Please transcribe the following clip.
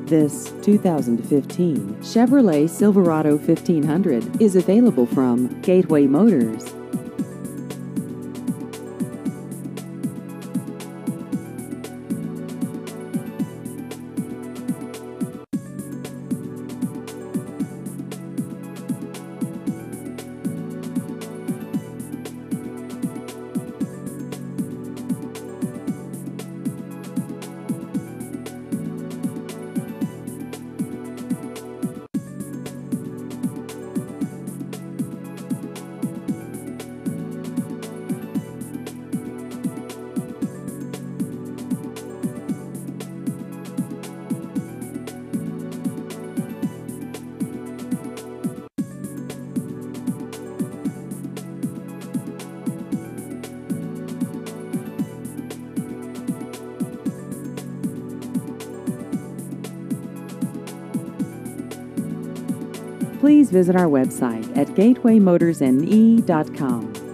This 2015 Chevrolet Silverado 1500 is available from Gateway Motors. Please visit our website at gatewaymotorsne.com.